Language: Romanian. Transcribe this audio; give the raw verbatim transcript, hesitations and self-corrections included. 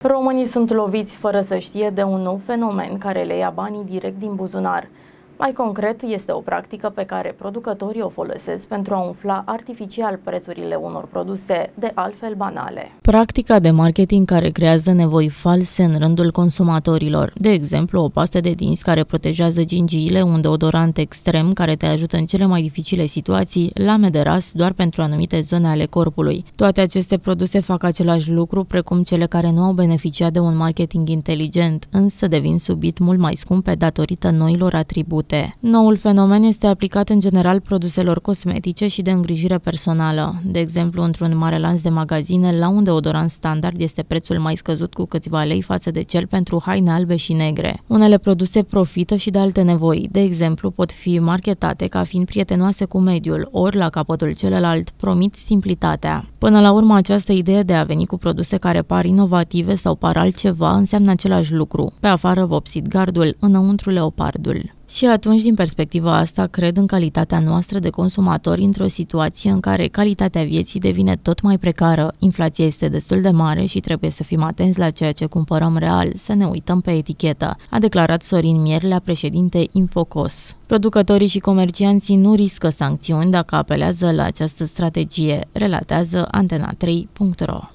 Românii sunt loviți fără să știe de un nou fenomen care le ia banii direct din buzunar. Mai concret, este o practică pe care producătorii o folosesc pentru a umfla artificial prețurile unor produse de altfel banale. Practica de marketing care creează nevoi false în rândul consumatorilor. De exemplu, o pastă de dinți care protejează gingiile, un deodorant extrem care te ajută în cele mai dificile situații, lame de ras doar pentru anumite zone ale corpului. Toate aceste produse fac același lucru precum cele care nu au beneficiat de un marketing inteligent, însă devin subit mult mai scumpe datorită noilor atribute. Noul fenomen este aplicat în general produselor cosmetice și de îngrijire personală. De exemplu, într-un mare lanț de magazine, la un deodorant standard este prețul mai scăzut cu câțiva lei față de cel pentru haine albe și negre. Unele produse profită și de alte nevoi. De exemplu, pot fi marketate ca fiind prietenoase cu mediul, ori la capătul celălalt promit simplitatea. Până la urmă, această idee de a veni cu produse care par inovative sau par altceva înseamnă același lucru. Pe afară vopsit gardul, înăuntru leopardul. Și atunci, din perspectiva asta, cred în calitatea noastră de consumatori într-o situație în care calitatea vieții devine tot mai precară, inflația este destul de mare și trebuie să fim atenți la ceea ce cumpărăm real, să ne uităm pe etichetă, a declarat Sorin Mierlea, președinte Infocos. Producătorii și comercianții nu riscă sancțiuni dacă apelează la această strategie, relatează antena trei punct ro.